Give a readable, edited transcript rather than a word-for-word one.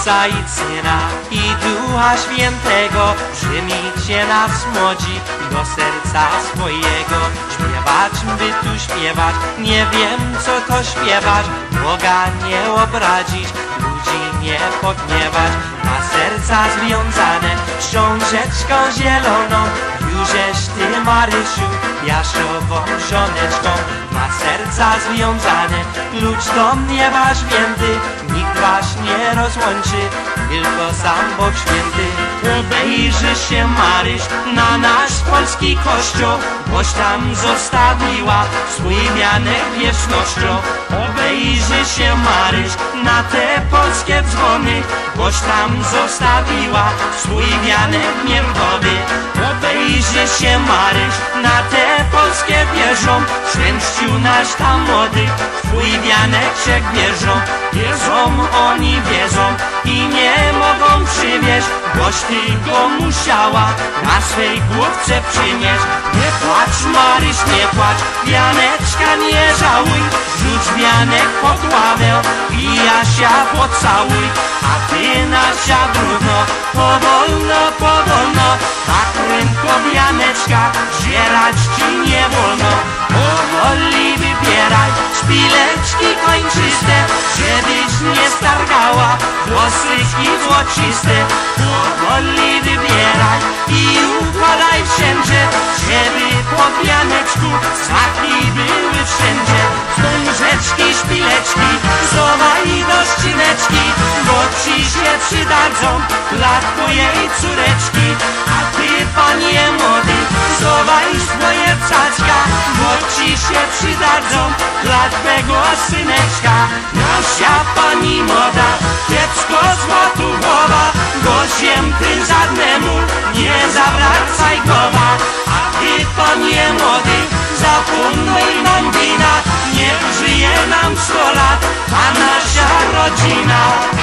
Ojca i Syna i Ducha Świętego, przyjmijcie nas młodzi do serca swojego. Śpiewać, by tu śpiewać, nie wiem co to śpiewać, Boga nie obrazić, ludzi nie pogniewać. Na serca związane książeczką zieloną, jużeś ty, Marysiu, Jaszową żoneczką. Na serca związane, klucz do nieba święty, nikt was nie rozłączy, tylko sam Bóg święty. Obejrzy się, Maryś, na nasz polski kościół, boś tam zostawiła swój wianek wiecznością. Obejrzy się, Maryś, na te polskie dzwony, boś tam zostawiła swój wianek mierdowy. Obejrzy się, Maryś, na te polskie wieżą, szczęściu nasz tam młody, twój wianeczek bierzą. Wierzą, oni wierzą i nie mogą przywieźć, boś ty go musiała na swej główce przynieść. Nie płacz, Maryś, nie płacz, wianeczka nie żałuj, rzuć wianek pod ławę i Jasia pocałuj. A ty, Nasia, brudno, powolno, powolno, tak prędko wianeczka zbierać ci nie wolno. Powoli wybieraj szpileczki kończyste, żebyś nie stargała włosyki złociste. Powoli wybieraj i układaj wszędzie, żeby po wianeczku smaki były wszędzie. Wstążeczki, szpileczki, zowaj do ścineczki, bo ci się przydadzą dla twojej córeczki. A ty, panie młody, zowaj swoje caczka, bo ci się przydadzą dla twego syneczka. Nasia pani młoda, kiepsko złotu głowa, bo ziem ty żadnemu nie zawracaj głowa. A ty, panie młody, zapomnij nam wina, niech żyje nam 100 lat ta nasza rodzina.